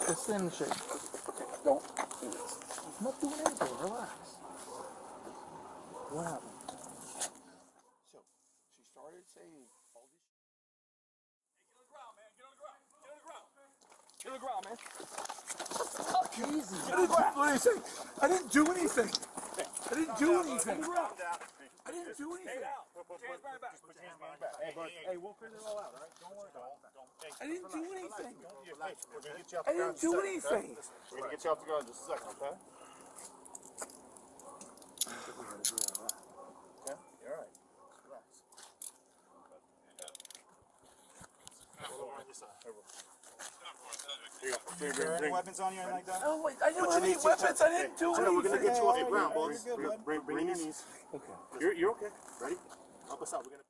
Let's stand in the shade. Don't do this. I'm not doing anything. Relax. What happened? So, she started saying all this. Hey, get on the ground, man. Get on the ground. Get on the ground, man. Oh, easy. Get on the ground. What do you say? I didn't do anything. I didn't do anything. I didn't do anything. Hands behind back. Put your hands behind back. Hey, we'll figure it all out, all right? Don't worry about it. I didn't do anything. We're going to get you off I the ground didn't do anything. We're going to get you off the ground in just a second, okay? Okay? You're all right. Relax. Here you go. Any weapons on you or anything like that? No, wait, I didn't have any weapons. I didn't do anything. We're going to get you off the ground, boys. Bring your knees. Okay. You're okay. Ready? Help us out. We're going to